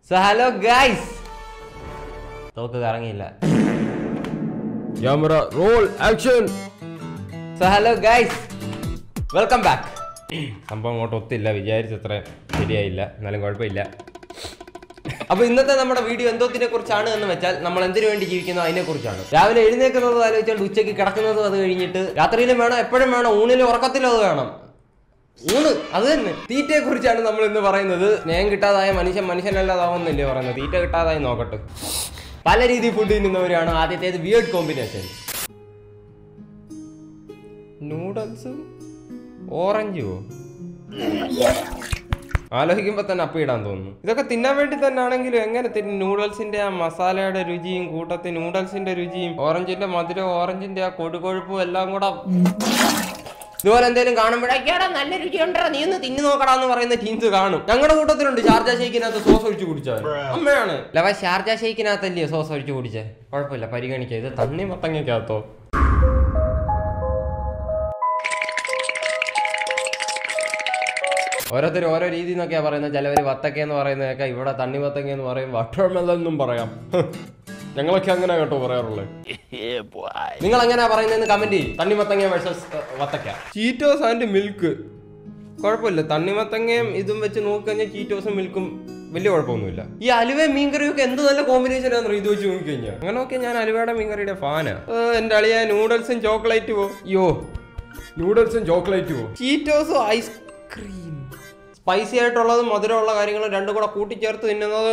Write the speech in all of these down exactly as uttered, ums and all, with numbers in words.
So hello guys. തോക്ക് കറങ്ങിയില്ല. Camera roll action. So hello guys. Welcome back. സംഭവം അങ്ങോട്ട് ഒത്തില്ല, വിചാരിച്ചത്ര ശരിയായില്ല, എന്നാലും കുഴപ്പമില്ല. അപ്പോൾ ഇന്നത്തെ നമ്മുടെ വീഡിയോ എന്തോത്തിനെ കുറിച്ചാണ് എന്ന് വെച്ചാൽ നമ്മൾ എന്തിനു വേണ്ടി ജീവിക്കുന്നു അതിനെ കുറിച്ചാണ്. രാവിലെ എഴുന്നേൽക്കുന്നത് ആലോചിച്ചാൽ ഉച്ചയ്ക്ക് കിടക്കുന്നതും അത് കഴിഞ്ഞിട്ട് രാത്രിയിലും വേണം, എപ്പോഴും വേണം, ഊണിലും ഉറക്കത്തിലും അത് വേണം. ഊണ് അത് തന്നെ. തീറ്റയെ കുറിച്ചാണ് നമ്മൾ ഇന്ന് പറയുന്നത്. സ്നേഹം കിട്ടാതായ മനുഷ്യൻ മനുഷ്യനല്ലാതാവുന്നില്ലേ പറയുന്നത്. തീറ്റ കിട്ടാതായി നോക്കട്ടെ. പല രീതി ഫുഡ് തിന്നുന്നവരാണ്. ആദ്യത്തേത് വിയേർഡ് കോമ്പിനേഷൻ, നൂഡിൽസും ഓറഞ്ചുമോ ആലോചിക്കുമ്പോ തന്നെ അപ്പിടാൻ തോന്നുന്നു. ഇതൊക്കെ തിന്നാൻ വേണ്ടി തന്നെ ആണെങ്കിലും എങ്ങനെ തിന്നും? നൂഡിൽസിന്റെ ആ മസാലയുടെ രുചിയും കൂട്ടത്തിൽ നൂഡിൽസിന്റെ രുചിയും ഓറഞ്ചിന്റെ മധുരവും ഓറഞ്ചിന്റെ ആ കൊടുകൊഴുപ്പും എല്ലാം കൂടെ ഇതുപോലെ എന്തെങ്കിലും കാണുമ്പോഴേക്കാടാ നല്ല രുചി ഉണ്ടോ നീ ഒന്ന് തിന്നു നോക്കടാന്ന് പറയുന്ന ടീംസ് കാണും. ഞങ്ങളുടെ കൂട്ടത്തിലുണ്ട് ഷാർജ ഷെയ്ക്കിനകത്ത് സോസ് ഒഴിച്ചു കുടിച്ചവൻ. അമ്മയാണ് ലവ ഷാർജ ഷെയ്ക്കിനകത്തല്ലയോ സോസ് ഒഴിച്ചു കുടിച്ചേ? കുഴപ്പമില്ല, പരിഗണിക്കുക. ഇത് തണ്ണി മത്തങ്ങക്കകത്തോ? ഓരോരുത്തർ ഓരോ രീതി എന്നൊക്കെയാ പറയുന്നത്. ചിലവര് വത്തക്കയെന്ന് പറയുന്നതൊക്കെ, ഇവിടെ തണ്ണിമത്തങ്ങ എന്ന് പറയും, വാട്ടർമെലൺ എന്നും പറയാം. ഞങ്ങളൊക്കെ അങ്ങനെ കേട്ടോ പറയാറുള്ളത്. നിങ്ങൾ എങ്ങനെയാ പറയുന്നതെന്ന് കമന്റ് ചെയ്യും. തണ്ണിമത്തങ്ങ വേഴ്സസ് വത്തക്ക. ചീറ്റോസ് ആൻഡ് മിൽക്ക് കുഴപ്പമില്ല. തണ്ണിമത്തങ്ങയും ഇതും വെച്ച് നോക്കിക്കഴിഞ്ഞാൽ ചീറ്റോസും മിൽക്കും വലിയ കുഴപ്പമൊന്നുമില്ല. ഈ അലുവയും മീൻകറിയും ഒക്കെ എന്ത് നല്ല കോമ്പിനേഷൻ ആണെന്ന് ഇത് വെച്ച് നോക്കിക്കഴിഞ്ഞാൽ. അങ്ങനെ നോക്കിയാൽ ഞാൻ അലുവയുടെ മീൻകറിയുടെ ഫാനാ. എന്റെ അളിയ നൂഡിൽസും ചോക്ലേറ്റ് പോ. അയ്യോ, നൂഡിൽസും ചോക്ലേറ്റ് പോ. ചീറ്റോസും ഐസ്ക്രീം, സ്പൈസി ആയിട്ടുള്ളതും മധുരമുള്ള കാര്യങ്ങളും രണ്ടും കൂടെ കൂട്ടിച്ചേർത്ത് തിന്നുന്നത്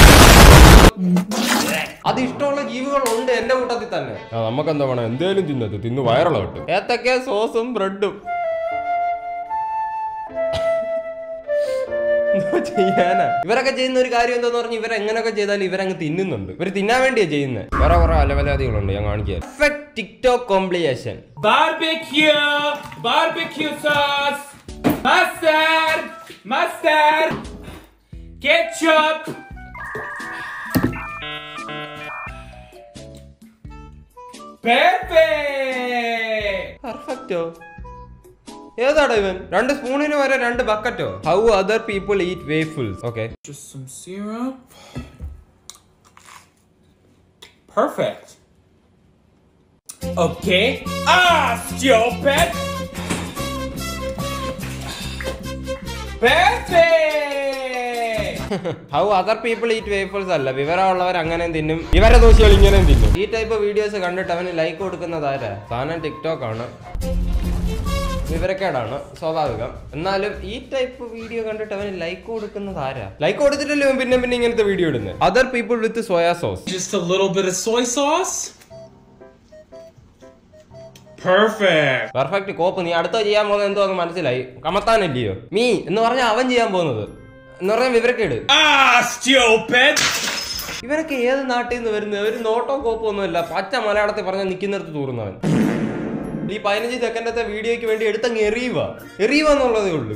അത് ഇഷ്ടമുള്ള ജീവികളുണ്ട് എന്റെ കൂട്ടത്തിൽ തന്നെ. നമുക്ക് എന്താ വേണം, എന്തേലും തിന്നത് തിന്നു വയറുള്ള കിട്ടും. ഏത്തക്ക സോസും ബ്രെഡും ചെയ്യാനാ. ഇവരൊക്കെ ചെയ്യുന്ന ഒരു കാര്യം എന്താന്ന് പറഞ്ഞാൽ ഇവരെങ്ങനെയൊക്കെ ചെയ്താലും ഇവരങ്ങ് തിന്നുന്നുണ്ട്. ഇവര് തിന്നാൻ വേണ്ടിയാ ചെയ്യുന്നത്. വേറെ കുറെ അലവലാദികളുണ്ട്, ഞാൻ കാണിക്കാം. Perfect TikTok complication. Barbecue barbecue sauce, mustard mustard, ketchup, പെർഫെക്റ്റോ? ഏതാടാ ഇവൻ? രണ്ട് സ്പൂണിന് വരെ രണ്ട് ബക്കറ്റോ? How other people eat waffles. Okay, just some syrup. Perfect. Okay. Ah, stupid. Perfect. How other people eat waffles അല്ല, വിവരമുള്ളവർ അങ്ങനെയും തിന്നും, ഇവരെ ദോഷികൾ ഇങ്ങനെയും തിന്നും. ഈ ടൈപ്പ് വീഡിയോസ് കണ്ടിട്ട് അവന് ലൈക്ക് കൊടുക്കുന്നത് ആരാ? സാധനം ടിക്ടോക്ക് ആണ്, വിവരക്കേടാണ്, സ്വാഭാവികം. എന്നാലും ഈ ടൈപ്പ് വീഡിയോ കണ്ടിട്ട് അവന് ലൈക്ക് കൊടുക്കുന്നത് ആരാ? ലൈക്ക് കൊടുത്തിട്ടല്ലേ പിന്നെ പിന്നെ ഇങ്ങനത്തെ വീഡിയോ ഇടുന്നത്. Other people with soya sauce. Just a little bit of soy sauce. Perfect. Perfect കോപ്പ്. നീ അടുത്ത ചെയ്യാൻ പോകുന്നത് എന്തോ എന്ന് മനസ്സിലായി. കമത്താനല്ലയോ മീ എന്ന് പറഞ്ഞാൽ അവൻ ചെയ്യാൻ പോകുന്നത് എന്ന് പറഞ്ഞാൽ വിവരക്കേട്. Ah, stupid. ഇവരൊക്കെ ഏത് നാട്ടിൽ നിന്ന് വരുന്നത്? ഒരു നോട്ടോ കോപ്പോ ഒന്നുമില്ല, പച്ച മലയാളത്തിൽ പറഞ്ഞാൽ നിൽക്കുന്നിടത്ത് തൂറുന്നവൻ. ഈ പതിനഞ്ച് സെക്കൻഡത്തെ വീഡിയോയ്ക്ക് വേണ്ടി എടുത്തങ്ങ് എറിയുക എറിയുക എന്നുള്ളതേ ഉള്ളൂ.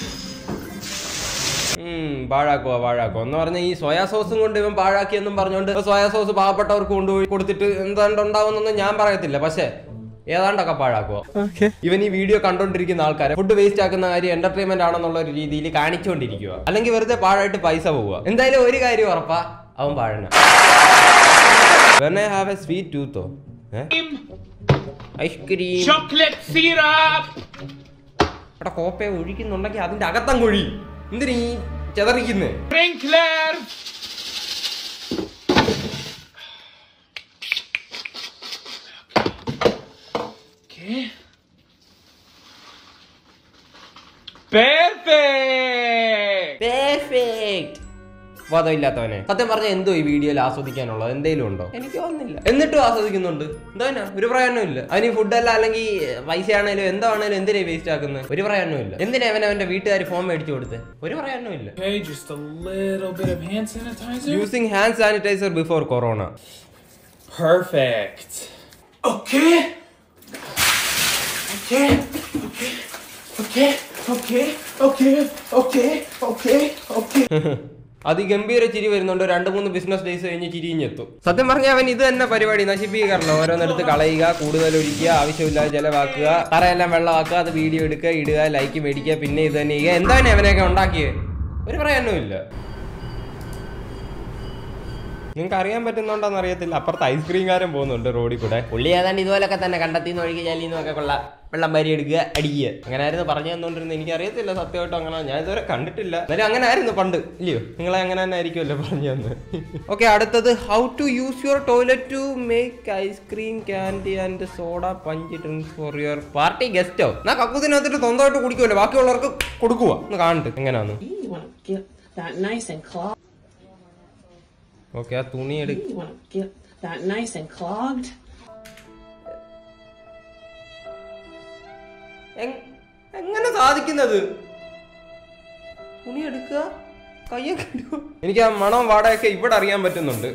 ഉം പാഴാക്കുക പാഴാക്കുക എന്ന് പറഞ്ഞാൽ ഈ സോയാ സോസും കൊണ്ട് ഇവൻ പാഴാക്കിയെന്നും പറഞ്ഞുകൊണ്ട് സോയാ സോസ് പാവപ്പെട്ടവർക്ക് കൊണ്ടുപോയി കൊടുത്തിട്ട് എന്താണ്ട് ഉണ്ടാവുന്നൊന്നും ഞാൻ പറയത്തില്ല, പക്ഷെ ഏതാണ്ടൊക്കെ പാഴാക്കുക. ഇവൻ ഈ വീഡിയോ കണ്ടോണ്ടിരിക്കുന്ന ആൾക്കാരെ ഫുഡ് വേസ്റ്റ് ആക്കുന്ന കാര്യം എന്റർടൈൻമെന്റ് ആണെന്നുള്ള ഒരു രീതിയിൽ കാണിച്ചുകൊണ്ടിരിക്കുക, അല്ലെങ്കിൽ വെറുതെ പാഴായിട്ട് പൈസ പോവുക. എന്തായാലും ഒരു കാര്യം ഉറപ്പാ, അവൻ പാഴന. When I have a sweet tooth, ice cream, Chocolate syrup. ഇവിടെ കോപ്പയെ ഒഴിക്കുന്നുണ്ടെങ്കിൽ അതിന്റെ അകത്തം കുഴി. എന്തിനീ ചെതറിക്കുന്നേ? Sprinkler. Okay. Perfect. Perfect. ബോധമില്ലാത്തവനെ. സത്യം പറഞ്ഞാൽ എന്തോ ഈ വീഡിയോയിൽ ആസ്വദിക്കാനുള്ളത് എന്തെങ്കിലും ഉണ്ടോ? എനിക്ക് തോന്നുന്നില്ല. എന്നിട്ടും ആസ്വദിക്കുന്നുണ്ട്. എന്താ ഒരു പ്രയോജനവും ഇല്ല. അതിന് ഫുഡല്ല അല്ലെങ്കിൽ പൈസ ആണേലും എന്താണേലും എന്തിനാ വേസ്റ്റ് ആക്കുന്നത്? ഒരു പ്രയോജനവും ഇല്ല. എന്തിനാ അവൻ അവന്റെ വീട്ടുകാർ ഫോൺ മേടിച്ചു കൊടുത്ത്? ഒരു പ്രയോജനവും ഇല്ല. Okay, just a little bit of hand sanitizer. Using hand sanitizer before corona. Perfect. Okay. Okay. Okay. Okay. Okay. Okay. Okay. Okay. Okay. അതിഗംഭീര ചിരി വരുന്നുണ്ട്. രണ്ട് മൂന്ന് ബിസിനസ് ഡേയ്സ് കഴിഞ്ഞ് ചിരിഞ്ഞെത്തും. സത്യം പറഞ്ഞാൽ അവൻ ഇത് തന്നെ പരിപാടി, നശിപ്പിക്കാറില്ല. ഓരോന്നെടുത്ത് കളയുക, കൂടുതൽ ഒഴിക്കുക, ആവശ്യമില്ലാതെ ചെലവാക്കുക, തറയെല്ലാം വെള്ളമാക്കുക, അത് വീഡിയോ എടുക്കുക, ഇടുക, ലൈക്ക് മേടിക്കുക, പിന്നെ ഇത് തന്നെ ചെയ്യുക. എന്താണ് അവനെയൊക്കെ ഉണ്ടാക്കിയത്? ഒരു പ്രയോജനവും ഇല്ല. നിങ്ങൾക്ക് അറിയാൻ പറ്റുന്നുണ്ടോന്ന് അറിയത്തില്ല. അപ്പുറത്ത് ഐസ്ക്രീംകാരൻ പോകുന്നുണ്ട് റോഡിൽ കൂടെ. പുള്ളി ഏതാണ്ട് ഇതുപോലൊക്കെ തന്നെ കണ്ടെത്തിന്ന് ഒഴുകി ചാലിന്ന് ഒക്കെ കൊള്ളാം, വെള്ളം വാരി എടുക്കുക, അടിക്കുക. അങ്ങനെ ആയിരുന്നു പറഞ്ഞു തന്നോണ്ടിരുന്നത്. എനിക്ക് അറിയത്തില്ല സത്യമായിട്ടും അങ്ങനെ, ഞാൻ ഇതുവരെ കണ്ടിട്ടില്ല. എന്നാലും അങ്ങനെ ആയിരുന്നു പണ്ട്, ഇല്ലയോ? നിങ്ങളെ അങ്ങനെ തന്നെ ആയിരിക്കുമല്ലോ പറഞ്ഞു തന്നത്. ഓക്കെ, അടുത്തത് how to use your toilet to make ice cream, candy and soda punch drinks for your party ഗസ്റ്റോ. എന്നാ കക്കൂസിനകത്തിട്ട് സ്വന്തമായിട്ട് കുടിക്കുമല്ലോ, ബാക്കിയുള്ളവർക്ക് കൊടുക്കുക. ഒന്ന് കാണട്ടെ എങ്ങനെയാന്ന്. ഓക്കെ, ആ തുണി എടുക്ക. എങ്ങനെ സാധിക്കുന്നത്? തുണി എടുക്കുക, കയ്യൊക്കെ ഇടുക. എനിക്ക് ആ മണം വാടകയൊക്കെ ഇവിടെ അറിയാൻ പറ്റുന്നുണ്ട്.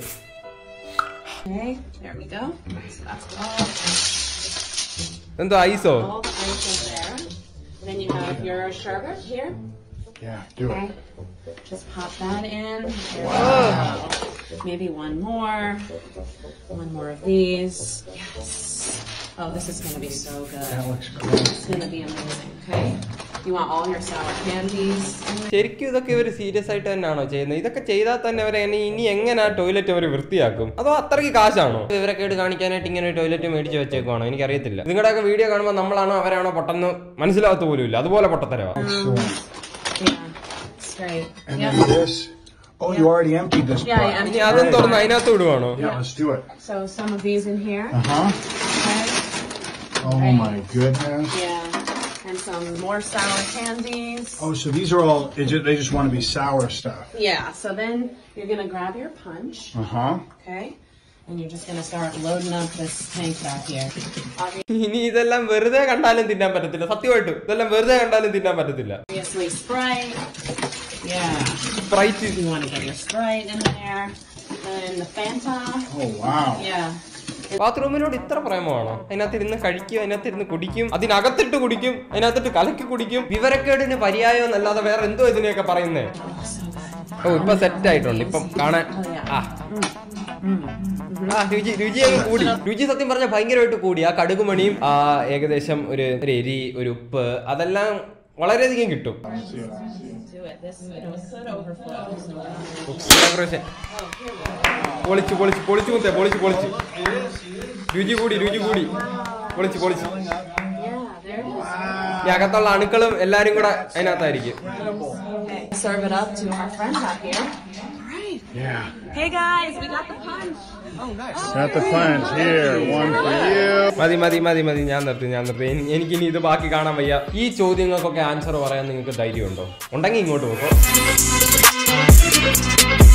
എന്തോ ഐസോ? Then you have your sherbet here. Yeah, do Okay. it. Just pop that in. Wow. Maybe one more. One more of these. Yes. Oh, this is going to be so good. That looks great. It's going to be amazing, okay? You want all your sour candies. ശരിക്കും ഇതൊക്കെ ഇവർ serious ആയിട്ട് തന്നെയാണോ ചെയ്യുന്നത്? ഇതൊക്കെ ചെയ്താൽ തന്നെ അവരെ ഇനി എങ്ങനെ ടോയ്ലറ്റ് അവർ വൃത്തിയാക്കും? അതോ അത്രയ്ക്ക് കാശാണോ ഇവരെ കേട് കാണിക്കാനായിട്ട് ഇങ്ങനെ ഒരു ടോയ്ലറ്റ് മേടിച്ച് വെച്ചേക്കുവാണോ? എനിക്കറിയത്തില്ല. നിങ്ങളുടെയൊക്കെ വീഡിയോ കാണുമ്പോൾ നമ്മളാണോ അവരാണോ പൊട്ടെന്ന് മനസ്സിലാകത്ത പോലും ഇല്ല. അതുപോലെ പൊട്ടത്തരവാ. Yeah, straight. And Yep. then this. Oh, you already emptied this Yeah, pot. I ഇനി അതും തുറന്ന് അതിനകത്ത് വിടുവാണോ? Yeah, let's do it. So some of these in here. Uh huh. Okay. Oh my goodness. Yeah. And some more sour candies. Oh, so these are all, they just, they just want to be sour stuff. Yeah, so then you're going to grab your punch. Uh huh. Okay. And you're just going to start loading up this tank back here. ഇനി ഇതെല്ലാം വെറുതെ കണ്ടാലും തിന്നാൻ പറ്റത്തില്ല. സത്യമായിട്ടും ഇതെല്ലാം വെറുതെ കണ്ടാലും തിന്നാൻ പറ്റത്തില്ല. Obviously Sprite. Yeah. Sprite. You want to get your Sprite in there. And the Fanta. Oh, wow. Yeah. ബാത്റൂമിനോട് ഇത്ര പ്രേമമാണോ? അതിനകത്തിരുന്ന് കഴിക്കും, അതിനകത്തിരുന്ന് കുടിക്കും, അതിനകത്തിട്ട് കുടിക്കും, അതിനകത്തിട്ട് കലക്കി കുടിക്കും. വിവരക്കേടിന് പര്യായം എന്നല്ലാതെ വേറെ എന്തോ ഇതിനെയൊക്കെ പറയുന്നേ. ഓ, ഇപ്പൊ സെറ്റ് ആയിട്ടുണ്ട്. ഇപ്പം കാണാൻ ആ ആ രുചി രുചി അങ്ങ് കൂടി. രുചി സത്യം പറഞ്ഞാൽ ഭയങ്കരമായിട്ട് കൂടി. ആ കടുകുമണിയും ആ ഏകദേശം ഒരു ഒരു എരി, ഒരു ഉപ്പ്, അതെല്ലാം വളരെയധികം കിട്ടും. Do it. This you know, could overflow. പൊളിച്ച് പൊളിച്ച് പൊളിച്ചു കുത്തേ പൊളിച്ച് പൊളിച്ച് രുചി കൂടി രുചി കൂടി പൊളിച്ച് പൊളിച്ച്. Yeah, there it is. ഈ അകത്തുള്ള അണുക്കളും എല്ലാരും കൂടെ അതിനകത്തായിരിക്കും. Okay. Serve it up to our friend out here. All right. Yeah. Hey guys, we got the punch. Got the punch here. One for you. മതി മതി മതി മതി ഞാൻ നിർത്തി ഞാൻ നിർത്തി എനിക്കിനി ഇത് ബാക്കി കാണാൻ വയ്യ. ഈ ചോദ്യങ്ങൾക്കൊക്കെ ആൻസർ പറയാൻ നിങ്ങൾക്ക് ധൈര്യമുണ്ടോ? ഉണ്ടെങ്കിൽ ഇങ്ങോട്ട് പോക്കോ.